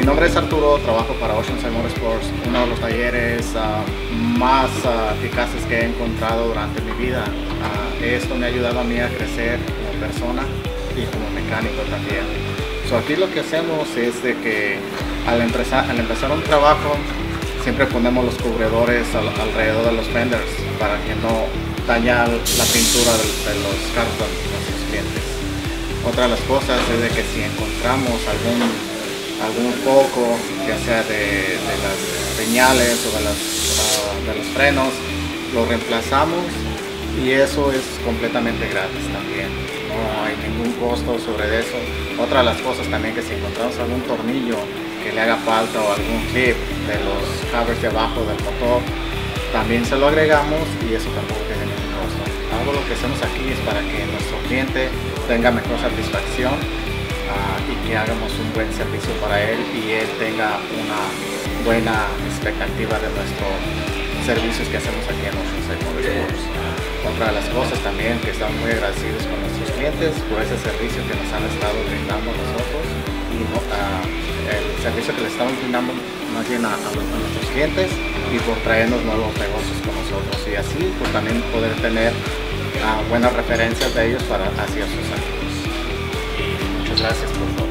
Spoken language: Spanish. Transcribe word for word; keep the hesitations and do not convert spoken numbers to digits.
nombre es Arturo, trabajo para Oceanside Motorsports, uno de los talleres uh, más uh, eficaces que he encontrado durante mi vida. Uh, esto me ha ayudado a mí a crecer como persona y como mecánico también. So, aquí lo que hacemos es de que al empezar, al empezar un trabajo siempre ponemos los cubredores al, alrededor de los fenders para que no dañar la pintura de, de los carros de nuestros clientes. Otra de las cosas es de que si encontramos algún algún foco, ya sea de, de las señales o de, las, uh, de los frenos, lo reemplazamos y eso es completamente gratis también, no hay ningún costo sobre eso. Otra de las cosas también, que si encontramos algún tornillo que le haga falta o algún clip de los covers de abajo del motor, también se lo agregamos y eso tampoco tiene ningún costo. Algo lo que hacemos aquí es para que nuestro cliente tenga mejor satisfacción Uh, y que hagamos un buen servicio para él y él tenga una buena expectativa de nuestros servicios que hacemos aquí en Oceanside Motorsports. Otra de las cosas también, que estamos muy agradecidos con nuestros clientes por ese servicio que nos han estado brindando a nosotros y uh, el servicio que le estamos brindando más bien a, a, a nuestros clientes y por traernos nuevos negocios con nosotros, y así pues también poder tener uh, buenas referencias de ellos para hacia sus amigos. Muchas gracias por todo.